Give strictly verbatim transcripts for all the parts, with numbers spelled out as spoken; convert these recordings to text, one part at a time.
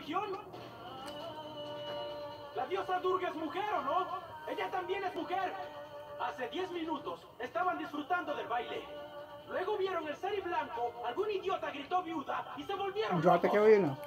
religión? La diosa Durga es mujer, ¿o no? Ella también es mujer. Hace diez minutos estaban disfrutando del baile. Luego vieron el sari blanco, algún idiota gritó viuda y se volvieron Idiota que locos. oído.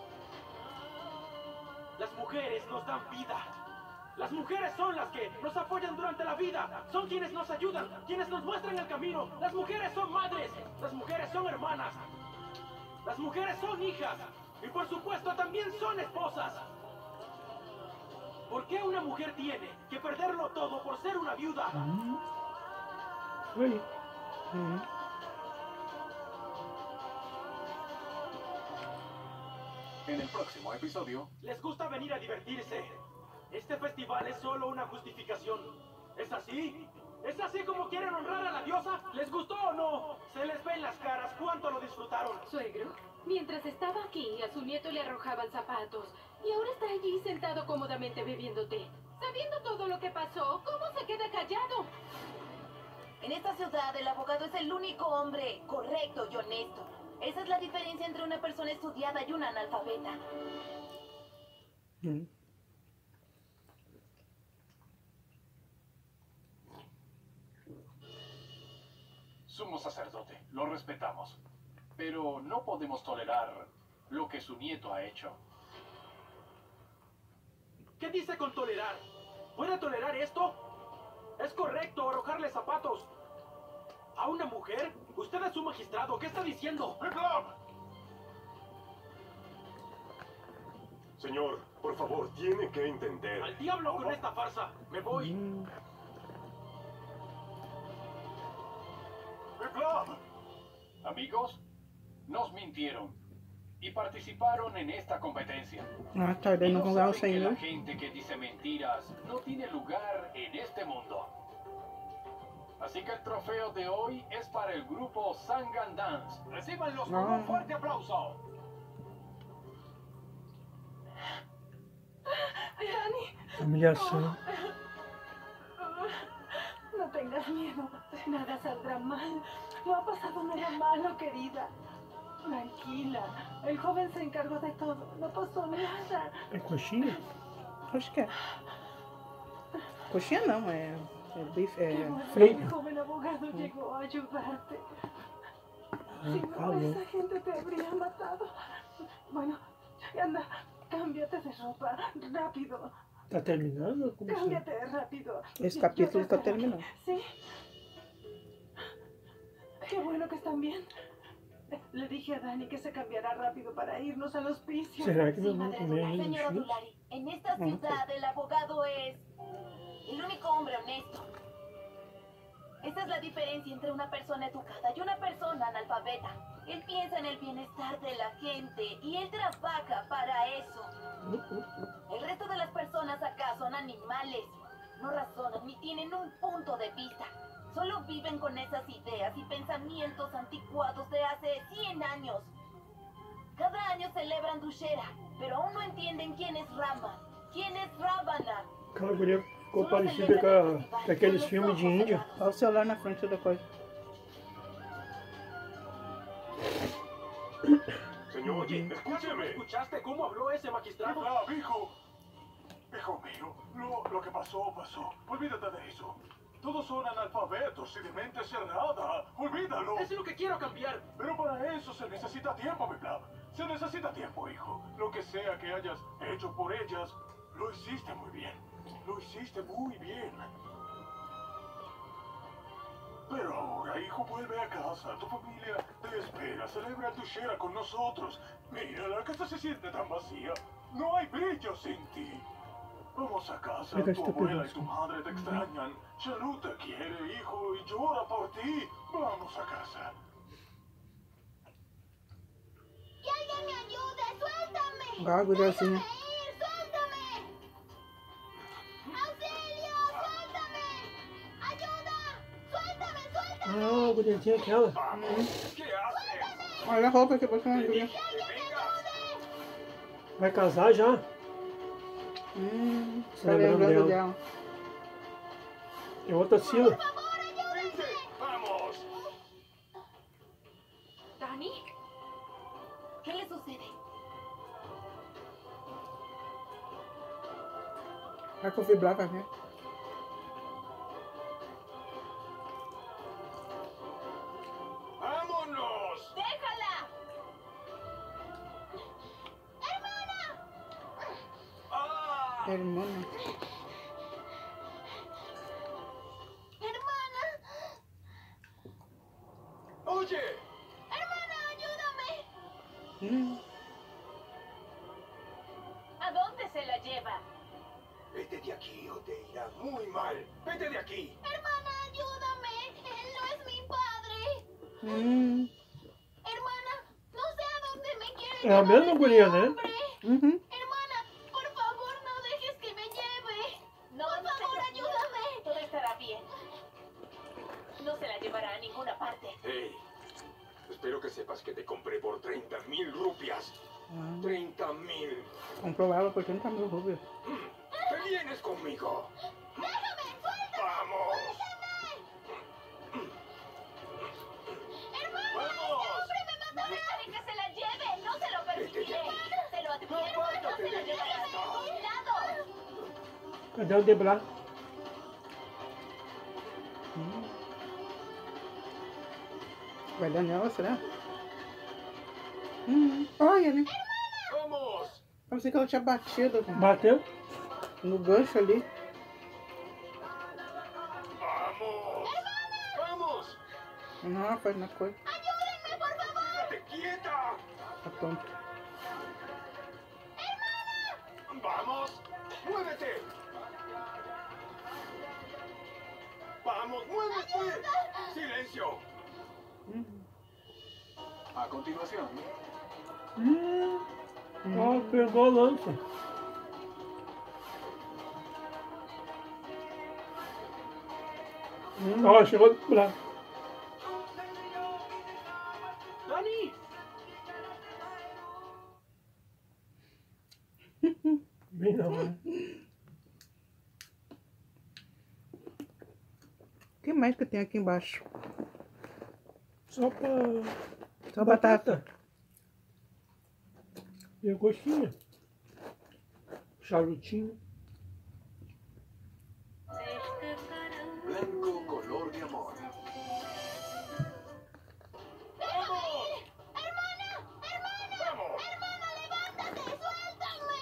Las mujeres nos dan vida. Las mujeres son las que nos apoyan durante la vida. Son quienes nos ayudan, quienes nos muestran el camino. Las mujeres son madres. Las mujeres son hermanas. Las mujeres son hijas. Y por supuesto también son esposas. ¿Por qué una mujer tiene que perderlo todo por ser una viuda? Mm. Really? Mm. En el próximo episodio... Les gusta venir a divertirse. Este festival es solo una justificación. ¿Es así? ¿Es así como quieren honrar a la diosa? ¿Les gustó o no? Se les ve en las caras cuánto lo disfrutaron. Suegro, mientras estaba aquí, a su nieto le arrojaban zapatos. Y ahora está allí sentado cómodamente bebiendo té. Sabiendo todo lo que pasó, ¿cómo se queda callado? En esta ciudad, el abogado es el único hombre correcto y honesto. Esa es la diferencia entre una persona estudiada y una analfabeta. Mm. Sumo sacerdote, lo respetamos. Pero no podemos tolerar lo que su nieto ha hecho. ¿Qué dice con tolerar? ¿Puede tolerar esto? ¿Es correcto arrojarle zapatos a una mujer? Usted es un magistrado. ¿Qué está diciendo? Señor, por favor, tiene que entender. Al diablo con esta farsa. Me voy. Mm. Amigos, nos mintieron y participaron en esta competencia. Ah, tal vez Y no no jugamos saben que ahí, la ¿no? gente que dice mentiras no tiene lugar en este mundo. Así que el trofeo de hoy es para el grupo Sangan Dance. Recíbanlos con Ah. un fuerte aplauso. Dani, Humilhação. no tengas miedo. Nada saldrá mal. No ha pasado nada malo, querida. Tranquila. El joven se encargó de todo. No pasó nada. É coxinha? Acho que é. Coxinha não, é, é bife, Qué é bueno que freio. el joven abogado llegó a ayudarte. Ah, Si no, calma. esa gente te habría matado. Bueno, anda, cámbiate de ropa. Rápido. Tá terminando? Como assim? Cámbiate rápido. Esse Yo capítulo te está espero aquí. terminando. Sí. Qué bueno que están bien. Le dije a Dani que se cambiará rápido para irnos al hospicio. Será que Sí, nós vamos madre comer Dulari. ainda Señora churros? Dulari, en esta No, ciudad el abogado es el único hombre honesto. Esta es la diferencia entre una persona educada y una persona analfabeta. Él piensa en el bienestar de la gente y él trabaja para eso. El resto de las personas acá son animales. No razonan ni tienen un punto de vista. Solo viven con esas ideas y pensamientos anticuados de hace cien años. Cada año celebran Dussehra, pero aún no entienden quién es Rama, quién es Ravana. Aquela guria ficou parecida com, a, com aqueles filmes de índia. Olha o celular na frente da coisa. Señor, oye, ¿No escúcheme. escuchaste cómo habló ese magistrado? Ah, hijo. Hijo mío, lo, lo que pasó, pasó. Olvídate de eso. Todos son analfabetos y de mente cerrada. Olvídalo. Es lo que quiero cambiar. Pero para eso se necesita tiempo, mi Blav. Se necesita tiempo, hijo. Lo que sea que hayas hecho por ellas, lo hiciste muy bien. Lo hiciste muy bien. Pero ahora, hijo, vuelve a casa. Tu familia te espera. Celebra tu Dussehra con nosotros. Mira, la casa se siente tan vacía. No hay brillo sin ti. Vamos a casa. Mira Tu este abuela y pedazo. tu madre te extrañan. Chalu te quiere, hijo, y llora por ti. Vamos a casa. ¡Que alguien me ayude! ¡Suéltame! Olha a guriazinha. ir! ¡Suéltame! ¡Auxilio! ¡Suéltame! ¡Ayuda! ¡Suéltame! ¡Suéltame! Ah, a guriazinha aquela. Vamos. ¿Qué haces? Olha a roupa que você não viu. Vai casar já? Hum, Se tá lembrando lembrando dela. dela. É outra Sila. Vamos. ¿Dani? ¿Qué le sucede? A coffee black aquí. ¡Vámonos! ¡Déjala! ¡Ah! Hermana. ¡Hermana! ¡Oye! ¡Hermana, ayúdame! Mm. ¿A dónde se la lleva? Vete de aquí o te irá muy mal. ¡Vete de aquí! Hermana, ayúdame. Él no es mi padre. Mm. Hermana, no sé a dónde me quiere Ah, llevar menos este Julián, ¿eh? hombre. Mhm. Hermana, por favor, no dejes que me lleve. No, por favor, ayúdame. Todo estará bien. No se la llevará a ninguna parte. Hey, espero que sepas que te compré por treinta mil rupias. Ah, treinta mil. comprobado por treinta mil rupias. ¿Te vienes conmigo? ¡Déjame! ¡Suelta! ¡Vamos! ¡Hermana! ¡Vamos! ¡Este hombre me matará! ¡Deje que se la lleve! ¡No se lo permitiré! ¡Se lo advierto! ¡No apártate se la de llevará a esto. ningún lado! Cadê o Debra? Mm. Vai dar nela, será? Hum. Olha, né? ¡Vamos! Pensei que ela tinha batido Bateu? no gancho ali. ¡Vamos! ¡Vamos! Não, faz na coisa. ¡Ayúdenme, por favor! ¡Quédate quieta! Tá tonto. ¡Vamos! ¡Muévete! ¡Vamos, muévete! ¡Silencio! Hum. A continuación, Hum. Ó, pegou a lança. Hum, ó, chegou a Debra. ¡Dani! Bem não, né? O que mais que tem aqui embaixo? Só pra... Só batata. E a coxinha. Charutinho. blanco color de amor. ¡Vamos! ¡Hermana! ¡Hermana! ¡Vamos! ¡Hermana, levántate! ¡Suéltame!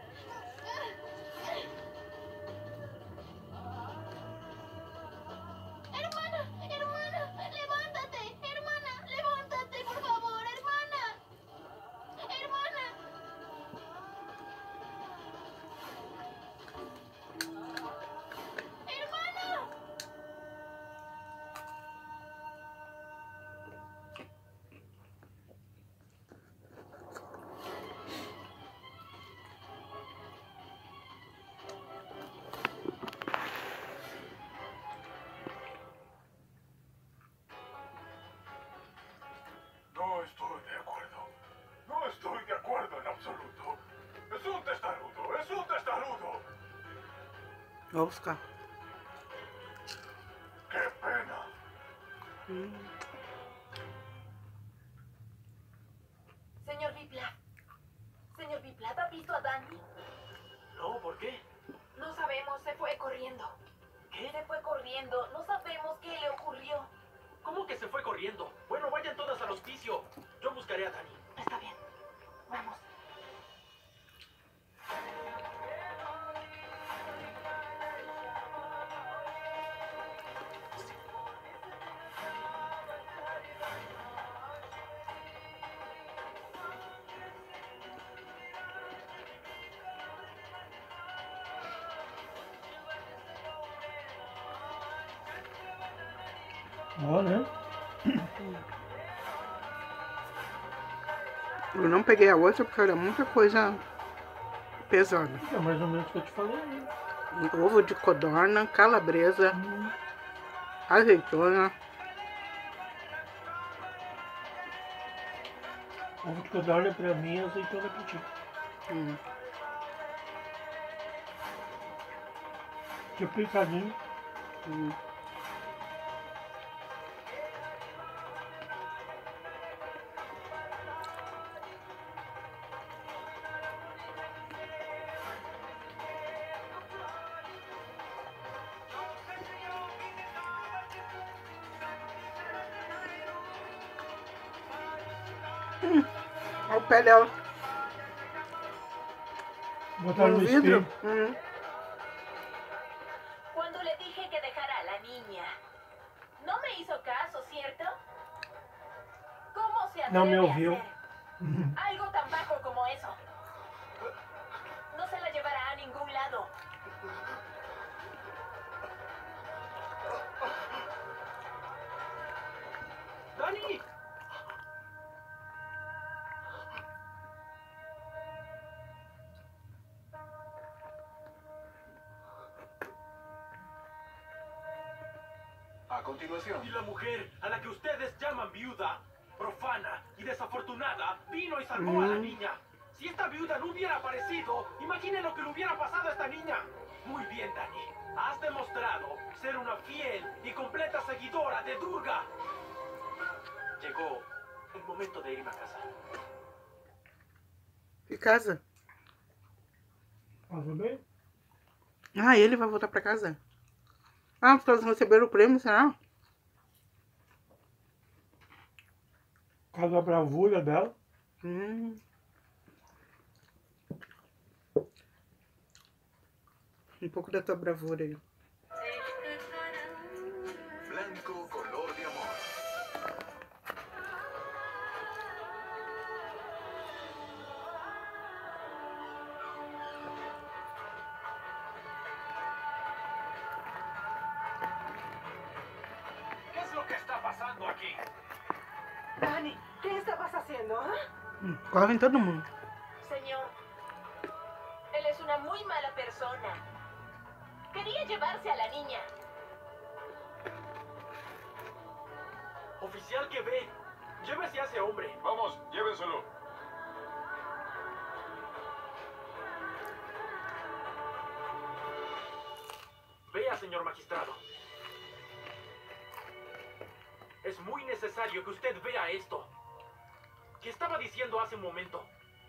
¡Hermana! ¡Hermana! ¡Levántate! ¡Hermana! ¡Levántate, por favor! ¡Hermana! ¡Hermana! ¡Hermana! No estoy de acuerdo. No estoy de acuerdo en absoluto. Es un testarudo, es un testarudo. Vou buscar. ¡Qué pena! Hum. Señor Biplat. Señor Biplat, ¿ha visto a Dani? No, ¿por qué? No sabemos, se fue corriendo. ¿Qué? Se fue corriendo, no sabemos qué le ocurrió. ¿Cómo que se fue corriendo? Bueno, vayan todas al hospicio. Yo buscaré a Dani. Está bien, vamos. Ó, né? Eu não peguei a outra porque era muita coisa pesada. É mais ou menos o que eu te falei, né? Ovo de codorna, calabresa, Hum. azeitona. Ovo de codorna pra mim e azeitona pra ti. Hum. Tipo picadinho. Hum. Hum, olha o pé dela. Botaram No no vidro. espelho. Hum. Cuando le dije que dejara a la niña, no me hizo caso, ¿cierto? ¿Cómo se atreve Não me a ouviu. hacer algo tan bajo como eso? No se la llevará a ningún lado. ¡Dani! A continuación, Y la mujer a la que ustedes llaman viuda, profana y desafortunada, vino y salvó a la Mm. niña. Si esta viuda no hubiera aparecido, imaginen lo que le hubiera pasado a esta niña. Muy bien, Dani. Has demostrado ser una fiel y completa seguidora de Durga. Llegó el momento de irme a casa. Que casa? Passou bem? Ah, ele vai voltar pra casa? Ah, porque elas receberam o prêmio, será? Por causa da bravura dela. Hum. Um pouco da tua bravura aí. blanco color de amor. ¿Qué es lo que está pasando aquí? Dani, ¿qué estabas haciendo? ah? Hum, corre em todo mundo. Señor, él es una muy mala persona. Quería llevarse a la niña. Oficial que ve, llévese a ese hombre. Vamos, llévenselo. Vea, señor magistrado. Es muy necesario que usted vea esto. ¿Qué estaba diciendo hace un momento?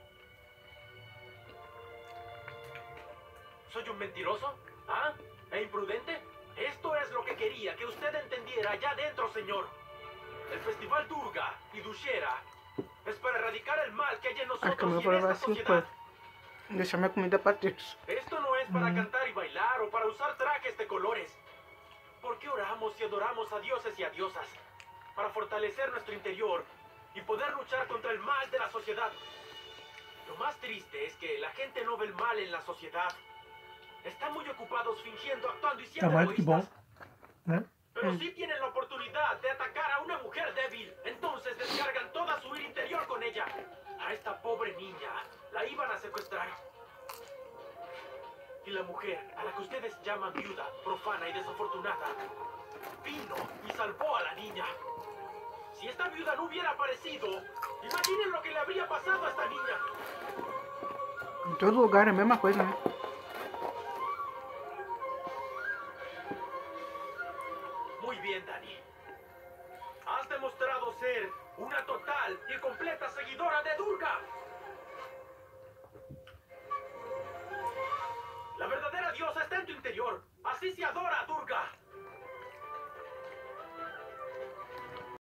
¿Soy un mentiroso? ¿Ah? ¿E imprudente? Esto es lo que quería que usted entendiera allá adentro, señor. El Festival Durga y Dussehra es para erradicar el mal que hay en Acho que nosotros eu y vou en levar esta assim, sociedad. pô. Deixar minha comida pra Deus. Esto no es para cantar y bailar o para usar trajes de colores. ¿Por qué oramos y adoramos a dioses y a diosas? Para fortalecer nuestro interior y poder luchar contra el mal de la sociedad. Lo más triste es que la gente no ve el mal en la sociedad. Están muy ocupados fingiendo, actuando y Tá siendo mais que bom, egoístas. né? Pero sí tienen la oportunidad de atacar a una mujer débil. Entonces descargan toda su ira interior con ella. A esta pobre niña la iban a secuestrar. Y la mujer, a la que ustedes llaman viuda, profana y desafortunada, vino y salvó a la niña. Si esta viuda no hubiera aparecido, imaginen lo que le habría pasado a esta niña. Em todo lugar é a mesma coisa, né?